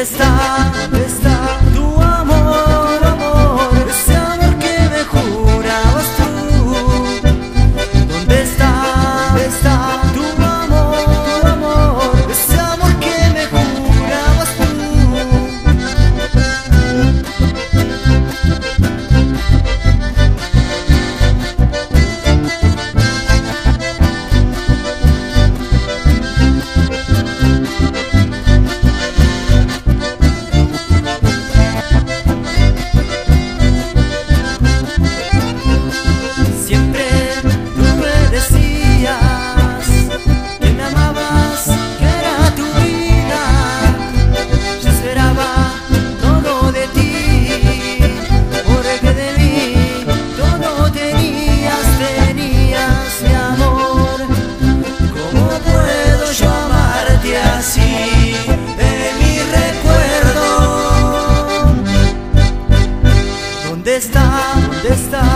¿Dónde está? ¿Dónde está tu amor, amor? Ese amor que me jurabas tú. ¿Dónde está? ¿Dónde está tu amor, amor? Ese amor que me jurabas tú. ¿Dónde está? ¿Dónde está